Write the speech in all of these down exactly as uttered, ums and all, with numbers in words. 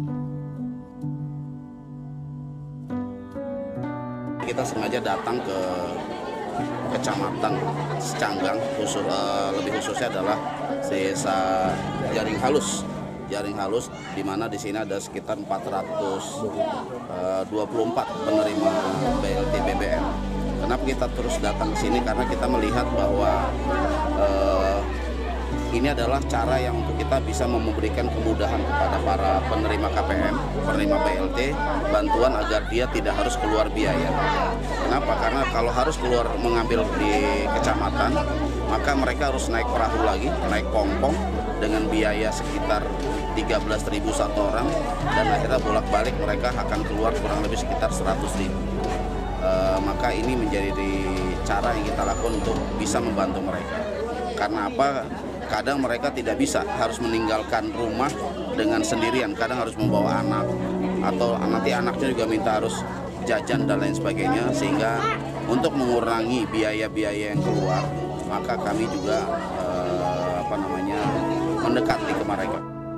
Kita sengaja datang ke Kecamatan Secanggang, khusus, uh, lebih khususnya adalah desa Jaring Halus. Jaring Halus, di mana di sini ada sekitar empat ratus dua puluh empat penerima B L T B B M. Kenapa kita terus datang ke sini? Karena kita melihat bahwa uh, ini adalah cara yang untuk kita bisa memberikan kemudahan kepada para penerima K P M, penerima B L T, bantuan agar dia tidak harus keluar biaya. Kenapa? Karena kalau harus keluar mengambil di kecamatan, maka mereka harus naik perahu lagi, naik pompong dengan biaya sekitar tiga belas ribu satu orang, dan akhirnya bolak-balik mereka akan keluar kurang lebih sekitar seratus ribu. E, maka ini menjadi cara yang kita lakukan untuk bisa membantu mereka. Karena apa? Kadang mereka tidak bisa, harus meninggalkan rumah dengan sendirian, kadang harus membawa anak, atau nanti anaknya juga minta harus jajan dan lain sebagainya, sehingga untuk mengurangi biaya-biaya yang keluar, maka kami juga eh, apa namanya mendekati ke mereka.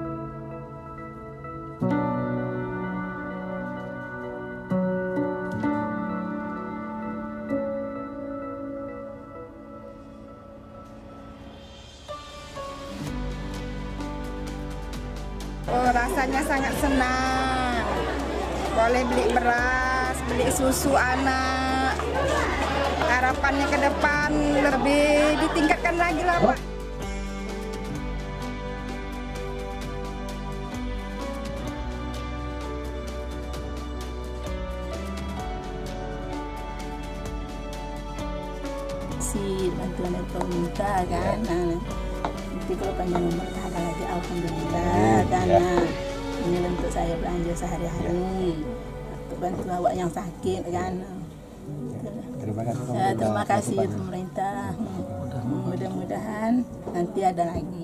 Oh, rasanya sangat senang. Boleh beli beras, beli susu anak. Harapannya ke depan lebih ditingkatkan lagi lah, Pak. Si bantuan dari pemerintah kan. Nah, nanti kalau panjang umur ada lagi, alhamdulillah. Dana ini untuk saya belanja sehari-hari, untuk bantu awak yang sakit kan. Terima kasih. Ya, terima kasih pemerintah. Mudah-mudahan nanti ada lagi.